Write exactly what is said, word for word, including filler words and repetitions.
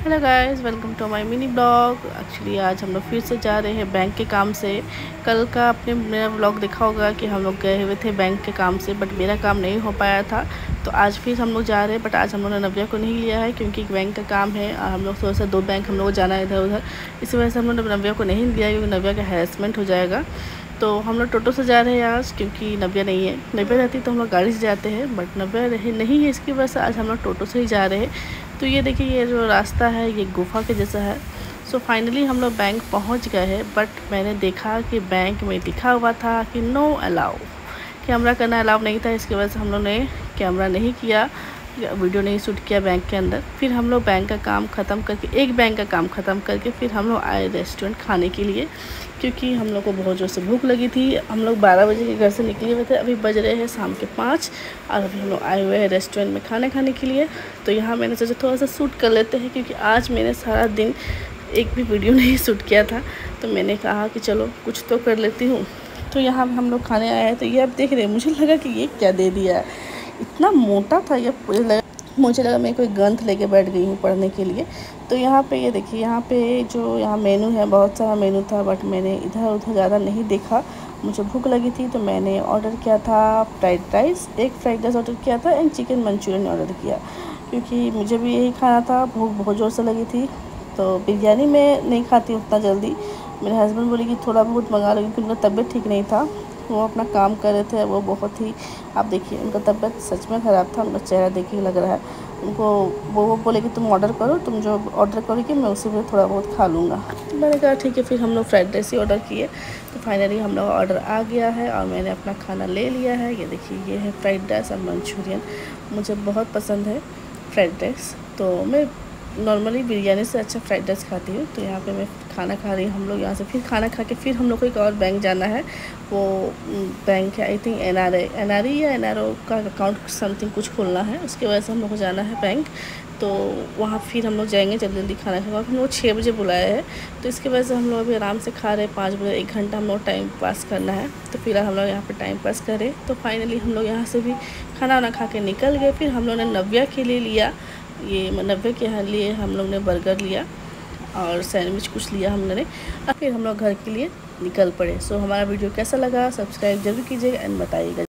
Hello guys, welcome to my mini blog. Actually आज हम लोग फिर से जा रहे हैं बैंक के काम से। कल का आपने मेरा ब्लॉग देखा होगा कि हम लोग गए हुए थे बैंक के काम से, बट मेरा काम नहीं हो पाया था। तो आज फिर हम लोग जा रहे हैं, बट आज हम लोगों ने नव्या को नहीं लिया है क्योंकि बैंक का काम है और हम लोग थोड़ा सा दो बैंक हम लोग जाना है इधर उधर। इसी वजह से हम लोग ने नव्या को नहीं लिया क्योंकि नव्या का हैरेसमेंट हो जाएगा। तो हम लोग टोटो से जा रहे हैं आज क्योंकि नव्या नहीं है। नव्या रहती तो हम लोग गाड़ी से जाते हैं, बट नव्या रहे नहीं है, इसकी वजह से आज हम लोग टोटो से ही जा रहे हैं। तो ये देखिए, ये जो रास्ता है ये गुफा के जैसा है। सो फाइनली हम लोग बैंक पहुंच गए हैं, बट मैंने देखा कि बैंक में लिखा हुआ था कि नो अलाउ, कैमरा करना अलाउ नहीं था। इसकी वजह से हम लोग ने कैमरा नहीं किया, वीडियो नहीं शूट किया बैंक के अंदर। फिर हम लोग बैंक का काम ख़त्म करके एक बैंक का काम ख़त्म करके फिर हम लोग आए रेस्टोरेंट खाने के लिए, क्योंकि हम लोग को बहुत ज़ोर से भूख लगी थी। हम लोग बारह बजे के घर से निकले हुए थे, अभी बज रहे हैं शाम के पाँच और अभी हम लोग आए हुए हैं रेस्टोरेंट में खाने खाने के लिए। तो यहाँ मैंने सोचा थोड़ा सा शूट कर लेते हैं, क्योंकि आज मैंने सारा दिन एक भी वीडियो नहीं शूट किया था। तो मैंने कहा कि चलो कुछ तो कर लेती हूँ। तो यहाँ हम लोग खाने आए हैं। तो ये आप देख रहे हैं, मुझे लगा कि ये क्या दे दिया है, इतना मोटा था ये, मुझे लगा मुझे लगा मैं कोई ग्रंथ लेके बैठ गई हूँ पढ़ने के लिए। तो यहाँ पे ये देखिए, यहाँ पे जो यहाँ मेनू है, बहुत सारा मेनू था, बट मैंने इधर उधर ज़्यादा नहीं देखा। मुझे भूख लगी थी तो मैंने ऑर्डर किया था फ्राइड राइस, एक फ्राइड राइस ऑर्डर किया था एंड चिकन मंचूरियन ऑर्डर किया, क्योंकि मुझे भी यही खाना था। भूख बहुत ज़ोर से लगी थी। तो बिरयानी मैं नहीं खाती उतना जल्दी। मेरे हस्बैंड बोले कि थोड़ा बहुत मंगा लो, क्योंकि उनका तबीयत ठीक नहीं था, वो अपना काम कर रहे थे। वो बहुत ही, आप देखिए उनका तबीयत सच में ख़राब था, उनका चेहरा देखिए लग रहा है उनको। वो वो बोले कि तुम ऑर्डर करो, तुम जो ऑर्डर करोगे मैं उसी में थोड़ा बहुत खा लूँगा। तो मैंने कहा ठीक है। फिर हम लोग फ्राइड राइस ही ऑर्डर किए। तो फाइनली हम लोग ऑर्डर आ गया है और मैंने अपना खाना ले लिया है। ये देखिए, ये है फ्राइड राइस और मंचूरियन। मुझे बहुत पसंद है फ्राइड राइस, तो मैं नॉर्मली बिरयानी से अच्छा फ्राइड राइस खाती हूँ। तो यहाँ पे मैं खाना खा रही हूँ। हम लोग यहाँ से फिर खाना खा के फिर हम लोग को एक और बैंक जाना है। वो बैंक है I think N R I N R E या एन आर ओ का अकाउंट समथिंग कुछ खोलना है, उसकी वजह से हम लोग को जाना है बैंक। तो वहाँ फिर हम लोग जाएंगे जल्दी जल्दी खाना खा। हम लोग छः बजे बुलाया है, तो इसकी वजह से हम लोग अभी आराम से खा रहे हैं। पाँच बजे एक घंटा हम लोग टाइम पास करना है। तो फिर हम लोग यहाँ पे टाइम पास करें। तो फाइनली हम लोग यहाँ से भी खाना वाना खा के निकल गए। फिर हम लोग ने नव्या के लिए लिया, ये नव्या के यहाँ लिए हम लोग ने बर्गर लिया और सैंडविच कुछ लिया हम लोगों ने, और फिर हम लोग घर के लिए निकल पड़े। सो हमारा वीडियो कैसा लगा सब्सक्राइब जरूर कीजिएगा एंड बताइएगा।